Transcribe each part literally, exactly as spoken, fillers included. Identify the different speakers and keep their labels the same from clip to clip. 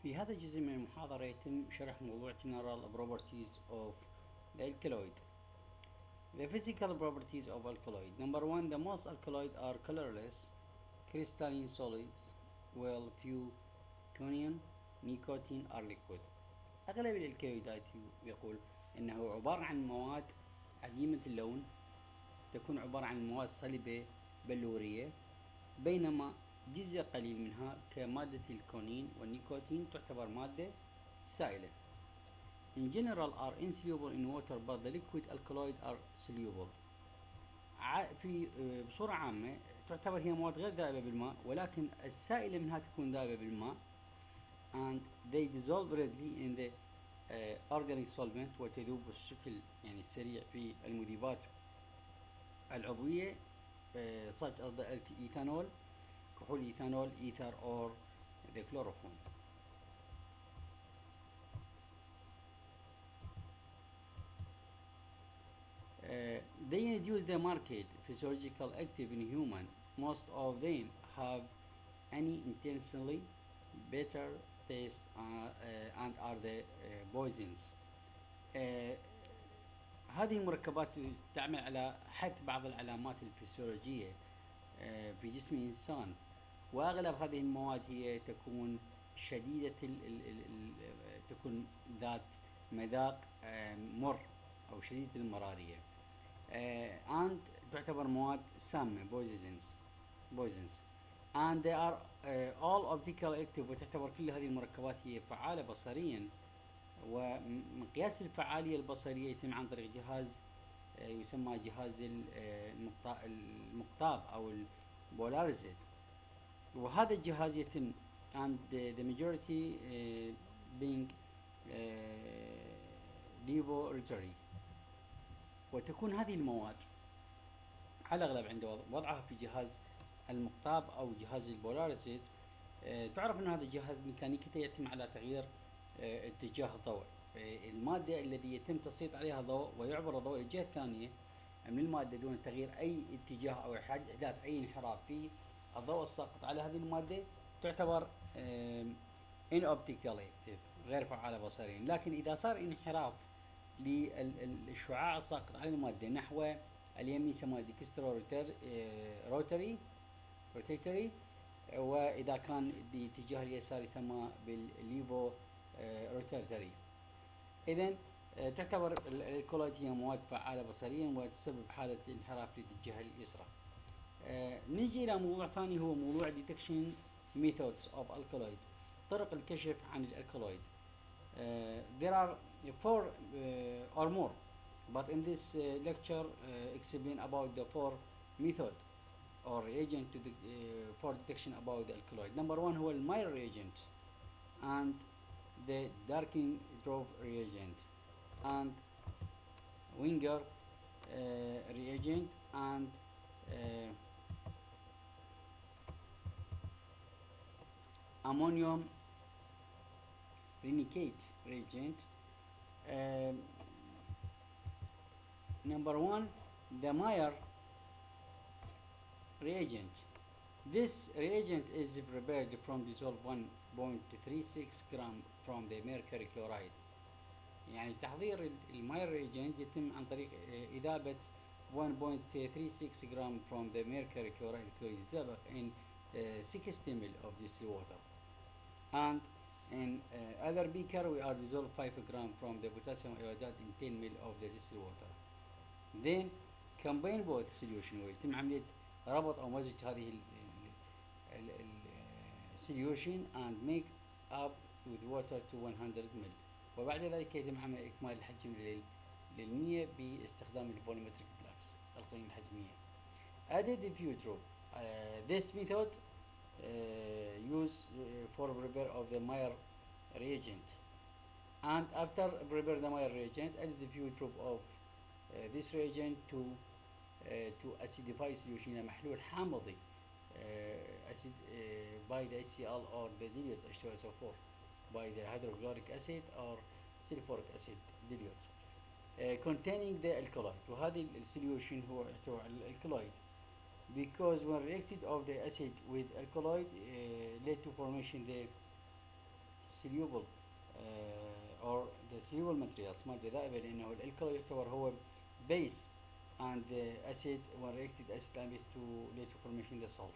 Speaker 1: في هذا الجزء من المحاضرة يتم شرح موضوع General Properties of the Alkaloid. The physical properties of alkaloid. Number one, the most alkaloids are colorless, crystalline solids, while few conium, nicotine are liquid. أغلب الألكالويدات يقول أنه عبارة عن مواد عديمة اللون، تكون عبارة عن مواد صلبة بلورية، بينما جزء قليل منها كمادة الكونين والنيكوتين تعتبر مادة سائلة. In general are insoluble in water but the liquid alkaloid are soluble. في بصورة عامة تعتبر هي مواد غير ذائبة بالماء، ولكن السائلة منها تكون ذائبة بالماء and they dissolve readily in the uh, organic solvent وتذوب بشكل يعني السريع في المذيبات العضوية uh, such as the ethanol كحول إيثانول ether or the chloroform. Uh, they induce the market physiological active in human. Most of them have any intensely better taste uh, uh, and are the uh, poisons. uh, هذه المركبات تعمل على حد بعض العلامات الفسيولوجية uh, في جسم الإنسان، وأغلب هذه المواد هي تكون شديدة ال ال ال تكون ذات مذاق uh, مر أو شديدة المرارية uh, and تعتبر مواد سامة poisons poisons and they are uh, all optical active وتعتبر كل هذه المركبات هي فعالة بصريا، ومقياس الفعالية البصرية يتم عن طريق جهاز uh, يسمى جهاز المقطاب أو البولاريزد، وهذا الجهاز يتم and the, the majority uh, being uh, laboratory. وتكون هذه المواد على الأغلب عند وضعها في جهاز المقطاب أو جهاز البولاريزد أه تعرف أن هذا الجهاز ميكانيكيته يتم على تغيير أه اتجاه الضوء. أه المادة الذي يتم تسليط عليها ضوء ويعبر الضوء الجهة الثانية من المادة دون تغيير أي اتجاه أو إحداث أي انحراف في الضوء الساقط على هذه المادة تعتبر أه inoptical active غير فعالة بصريا. لكن إذا صار انحراف للشعاع الساقط على المادة نحو اليمين يسمى ديكسترو روتري روتيتري، وإذا كان باتجاه اليسار يسمى بالليفو روتيتري. إذن تعتبر الألكالويد هي مواد فعالة بصريا وتسبب حالة انحراف للجهة اليسرى. نيجي إلى موضوع ثاني هو موضوع detection methods of alkaloid، طرق الكشف عن الألكالويد. there are four uh, or more, but in this uh, lecture uh, explain about the four method or reagent to the, uh, for detection about the alkaloid. Number one هو الماير reagent and the darking drove reagent and Winger uh, reagent and uh, ammonium renicate reagent. Um, number one, the Meyer reagent. This reagent is prepared from dissolved one point three six gram from the mercury chloride. يعني تحضير الماير reagent يتم عن طريق إذابة one point three six gram from the mercury chloride يتذابح in uh, sixty milliliters of distilled water, and in uh, other beaker we are dissolve five gram from the potassium iodide in ten milliliters of the distilled water. Then combine both solution ويتم عملية ربط أو مزج هذه ال ال ال solution and make up with water to one hundred milliliters، وبعد ذلك يتم عمل إكمال الحجم للمية باستخدام الفولومتريك بلاكس القيم الحجمية. Added diffusion. Uh, this method uh, used uh, for prepare of the Meyer reagent, and after prepare the Meyer reagent add the few drop of uh, this reagent to uh, to acidify solution إلى محلول حامضي uh, acid uh, by the HCl or the dilute H two S O four by the hydrochloric acid or sulfuric acid dilute uh, containing the alkaloid. وهذه السوليوشن هو يحتوي على الالكالويد because when reacted of the acid with alkaloid uh, led to formation the soluble uh, or the soluble materials مادة ذائبة لأنه الالكالويد يعتبر هو base and the acid when reacted acid and base to later formation the salt.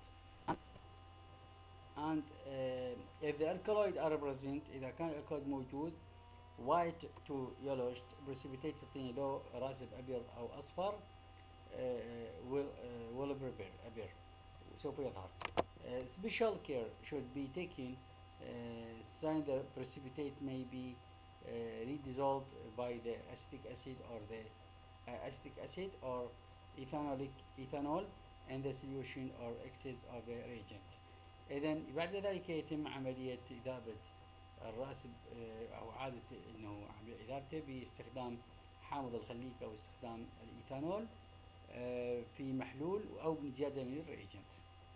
Speaker 1: And uh, if the alkaloid are present إذا كان الالكالويد موجود white to yellowish precipitate تعطيني لو راسب أبيض أو أصفر uh, will uh, will appear appear سوف يظهر. Uh, special care should be taken uh, since the precipitate may be uh, redissolved by the acetic acid or the uh, acetic acid or ethanolic ethanol in the solution or excess of the reagent. إذن بعد ذلك يتم عملية إذابة الراسب uh, أو إعادة إنه إذابته باستخدام حامض الخليك أو استخدام الإيثانول uh, في محلول أو بزيادة من الريجنت.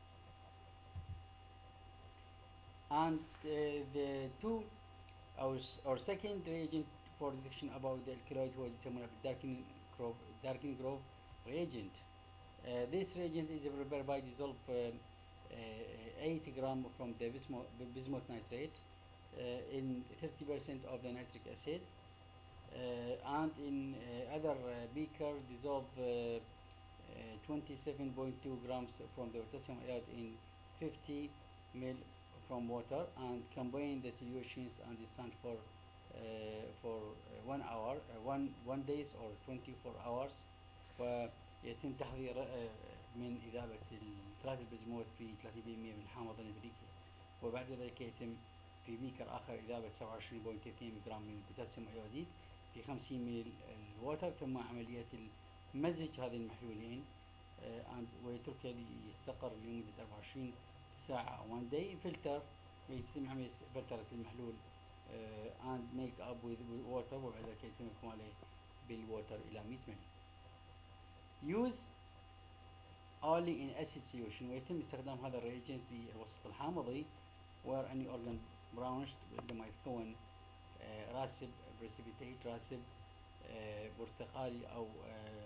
Speaker 1: And uh, the two or, or second reagent for detection about the alkaloid هو يسمونه بالdarkening grove darkening grove reagent. Uh, this reagent is prepared by dissolve uh, uh, eight gram from the bismuth, bismuth nitrate uh, in thirty percent of the nitric acid uh, and in uh, other uh, beaker dissolve uh, uh, twenty-seven point two grams from the potassium iodide in fifty mil from water and combine the solutions and stand for uh, for uh, one hour uh, one one days or twenty-four hours ويتم تحضير uh, من إذابة الثلاث البزموث في ثلاثين بالمئة من حامض النيتريكي وبعد ذلك يتم في بيكر آخر إذابة سبعة وعشرين فاصلة اثنين جرام من البوتاسيوم أيوديد في خمسين من الووتر ثم عملية مزج هذه المحلولين uh, ويتركه يستقر لمدة أربعة وعشرين ساعة one day filter ويتم عملية فلترة المحلول uh, and make up with, with water وبعد ذلك يتم إكماله بالووتر إلى مئة ملي. use only in acid solution ويتم استخدام هذا الريجنت بالوسط الحامضي where any organ brownish عندما يتكون uh, راسب precipitate راسب uh, برتقالي أو uh,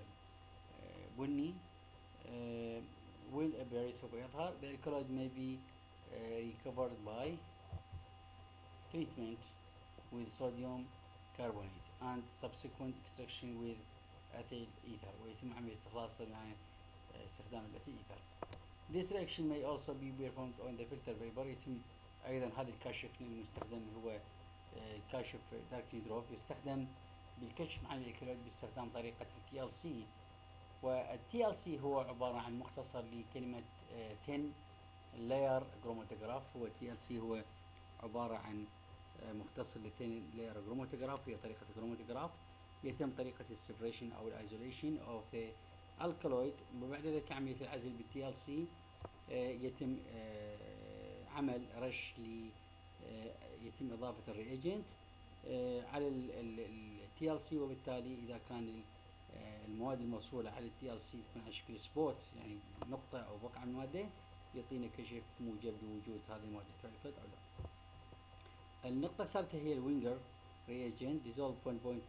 Speaker 1: uh, بني uh, will appear سوف يظهر. The alkaloid may be uh, recovered by treatment with sodium carbonate and subsequent extraction with ethyl ether ويتم عملية استخلاصه مع استخدام الأثيل ether. This reaction may also be performed on the filter paper. يتم أيضا هذا الكاشف المستخدم هو كاشف darkening grove يستخدم بالكشف عن الالكالويد باستخدام طريقة ال تي إل سي وال تي إل سي هو عبارة عن مختصر لكلمة uh, thin layer chromatograph. هو ال تي إل سي هو عبارة عن uh, مختصر ل thin layer chromatograph هي طريقة chromatograph يتم طريقة السيبريشن أو الايزوليشن of the alkaloid وبعد ذلك عملية العزل بال تي إل سي uh, يتم uh, عمل رش ل uh, يتم إضافة الرياجنت uh, على ال تي إل سي وبالتالي إذا كان المواد الموصولة على التي إل سي تكون على شكل سبوت يعني نقطة أو بقعة من المادة يعطينا كشف موجب لوجود هذه المادة تعرفت أو لا. النقطة الثالثة هي الوينجر reagent dissolve one point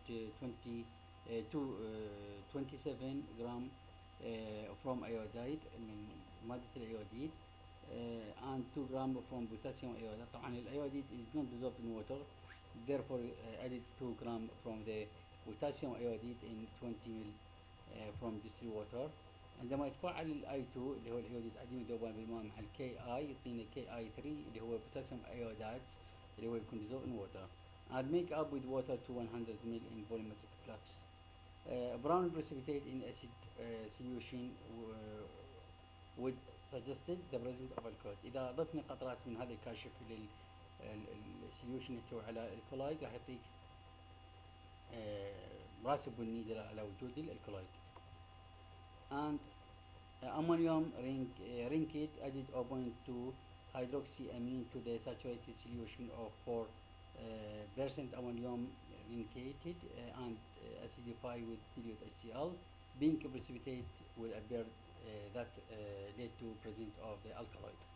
Speaker 1: two twenty-seven gram uh, from iodide من مادة الأيوديد uh, and two gram from potassium iodide. طبعا الأيوديد is not dissolved in water therefore uh, added two gram from the potassium iodide in twenty ml uh, from distilled water. عندما يتفاعل الاي اثنين اللي هو الايوديد عديم الذوبان بالماء مع الكي اي يعطينا كي اي ثلاثة اللي هو potassium iodide اللي هو يكون dissolved in water and make up with water to one hundred ml in volumetric flux. Uh, brown precipitate in acid uh, solution uh, would suggested the presence of alkaloid. إذا ضفنا قطرات من هذا الكاشف للسوليوشن يحتوي على الكلايد راح يعطيك uh, راسب بني دلالة على وجود الكلايد. And uh, ammonium ring uh, rinkate added zero point two hydroxyamine to the saturated solution of four percent uh, ammonium rinkated uh, and uh, acidified with dilute H C l. Being precipitate will appear uh, that uh, lead to presence of the alkaloid.